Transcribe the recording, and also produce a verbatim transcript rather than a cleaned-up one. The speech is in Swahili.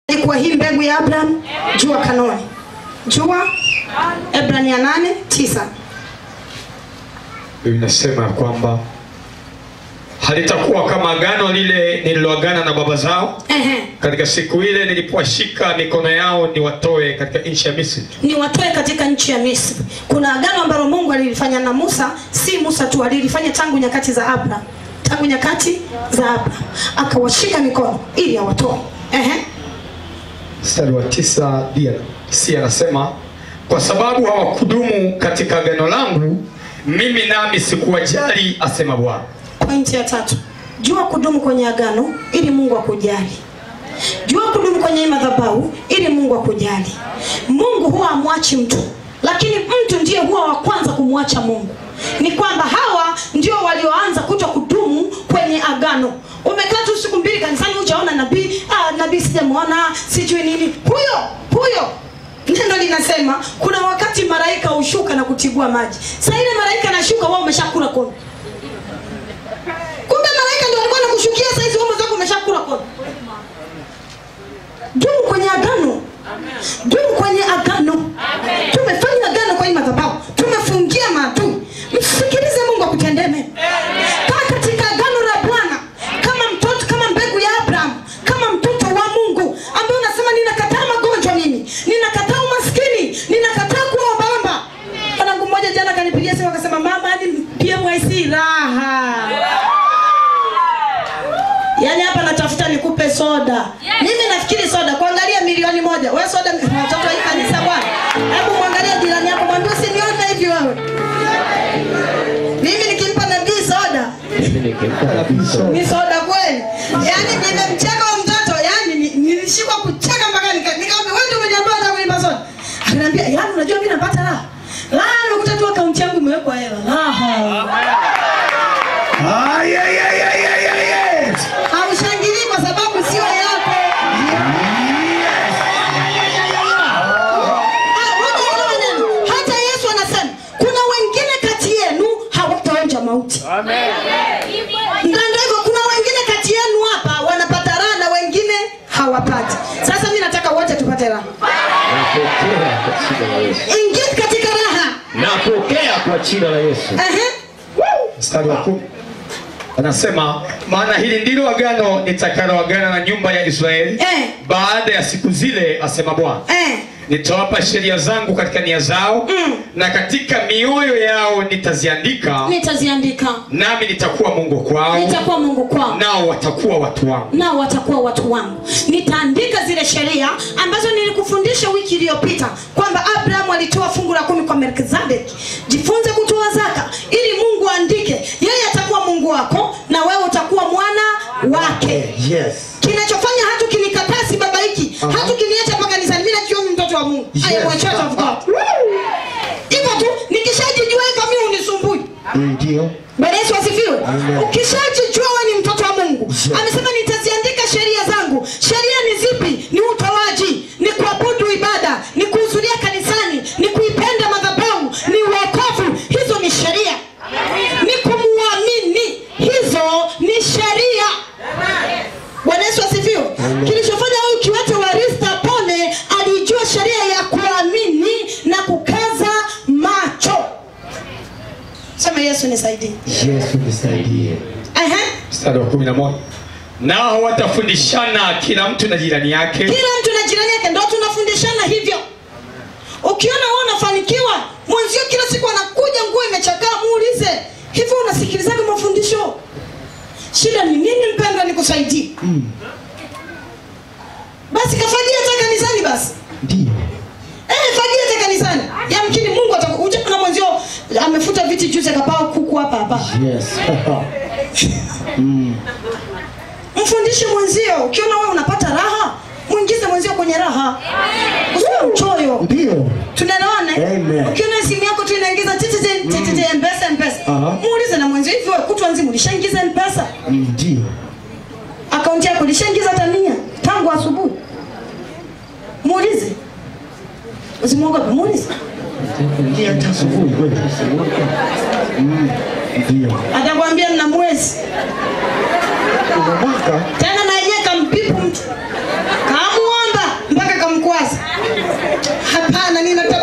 Kwa hii mbegu ya Abraham, jua kanoni. Jua Ebrania nane tisa. Inasema kwamba halitakuwa kama agano lile nililoagana na baba zao Ehe. katika siku ile nilipowashika mikono yao niwatoe katika nchi ya Misri. Niwatoe katika nchi ya Misri. Kuna agano ambalo Mungu alilifanya na Musa, si Musa tu, alilifanya tangu nyakati za Abraham. Tangu nyakati za Abraham akawashika mikono ili awatoe. Ehe. Mstari wa tisa dia si anasema kwa sababu hawakudumu katika agano langu mimi nami sikuwajali asema Bwana. Pointi ya tatu. Jua kudumu kwenye agano ili Mungu akujali. Jua kudumu kwenye madhabahu ili Mungu akujali. Mungu huwa amwachi mtu, lakini mtu ndiye huwa wa kwanza kumwacha Mungu. Ni kwamba hawa ndio walioanza kuto kudumu kwenye agano. Umekaa tu siku mbili kanisani hujaona nabii, ah nabii sijamuona, sijui nini. Huyo, huyo. Neno linasema kuna wakati malaika ushuka na kutigua maji. Sasa ile malaika anashuka wao umeshakula kono. Kumbe malaika ndio alikuwa anakushukia sasa hizo wao zako umeshakula kono. Dumu kwenye agano. Dumu kwenye agano. Amen. Tumefanya agano kwa hii madhabahu. Tumefungia maadui. Msikilize Mungu akutendee mema. Kaa katika agano la Bwana kama mtoto, kama mbegu ya Abraham, kama mtoto wa Mungu ambaye unasema ninakataa magonjwa mimi, ninakataa umaskini, ninakataa kuomba. Mwanangu mmoja jana kanipigia simu akasema mama hadi P M I C raha. Yaani hapa natafuta nikupe soda. Mimi nafikiri soda kuangalia milioni moja. Wewe soda watoto wa kanisa bwana. Hebu muangalie jirani yako mwambie usinione hivi wewe. Mimi nikimpa nabii soda. Mimi nikimpa nabii soda. Ni soda kweli. Yaani nimemcheka mtoto, yaani nilishikwa kucheka mpaka nikamwambia wewe ndio umeniambia na kuimba soda. Akaniambia yaani unajua mimi napata raha. Raha nimekuta tu account yangu imewekwa hela. Raha. Ay ay ay ay ay ay. Haushangilii kwa sababu sio yako. Hata Yesu anasema kuna wengine kati yenu hawataonja mauti. Amen. Ndio kuna wengine kati yenu hapa wanapata raha na wengine hawapati. Sasa mimi nataka wote tupate raha. Napokea kwa jina la Yesu. Ingia katika raha. Napokea kwa jina la Yesu. Ehe. Mstari wa kumi anasema maana hili ndilo agano nitakaloagana na nyumba ya Israeli eh. baada ya siku zile asema Bwana. Eh. Nitawapa sheria zangu katika nia zao mm. na katika mioyo yao nitaziandika. Nitaziandika. Nami nitakuwa Mungu kwao. Nitakuwa Mungu kwao. Nao watakuwa watu wangu. Nao watakuwa watu wangu. Nitaandika zile sheria ambazo nilikufundisha wiki iliyopita kwamba Abraham alitoa fungu la kumi kwa Melkizedeki. Jifunze kutoa zaka ili Mungu aandike. Yeye atakuwa Mungu wako na wewe utakuwa mwana wake. Yes. Kinachofanya hatu kinikataa si baba hiki. Uh -huh. Hatu kiniacha mpaka kanisani mimi nakiona mtoto wa Mungu. Yes. I am a child of God. Hivyo tu nikishajijua kama mimi unisumbui. Ndio. Bwana Yesu asifiwe. Ukishajijua wewe ni mtoto wa Mungu. Yes. Amesema nitaziandika sheria zangu. Sheria ni zipi? Ni utoaji, ni kuabudu ibada, ni kuhudhuria kanisani, ni kuipenda madhabahu, ni wokovu. Hizo ni sheria. Ni kumwamini. Hizo ni sheria. Bwana Yesu asifiwe. Kilichofanya huyu kiwete wa Rista pone alijua sheria ya kuamini na kukaza macho. Sema Yesu nisaidie. Yesu nisaidie. Ehe. Mstari wa kumi na moja nao watafundishana kila mtu na jirani yake. Kila mtu na jirani yake, ndio tunafundishana hivyo. Ukiona wewe unafanikiwa, mwenzio kila siku anakuja nguo imechakaa, muulize, "Hivi unasikilizaje mafundisho? Shida ni nini mpendwa nikusaidie?" Mm. Basi kafagia hata kanisani basi. Ndio. Eh, fagia hata kanisani. Yamkini Mungu atakuja na mwenzio amefuta viti juzi akapaa kuku hapa hapa. Yes. Mm. Mfundishe mwenzio, ukiona wewe unapata raha, muingize mwenzio kwenye raha. Usiwe mchoyo. Ndio. Tunaelewana? Amen. Ukiona simu yako tu inaingiza tititi tititi M-Pesa M-Pesa. Muulize na mwenzio hivi wewe kutwa nzima ulishaingiza M-Pesa? Ndio. Akaunti yako ulishaingiza tania tangu asubuhi? Muulize. Usimwogope, muulize. Ndio hata asubuhi wewe. Mm. Ndio. Atakwambia mna mwezi. Unamwaka Tena na yeye kampipu mtu. Kamuomba. hapana, ninatamka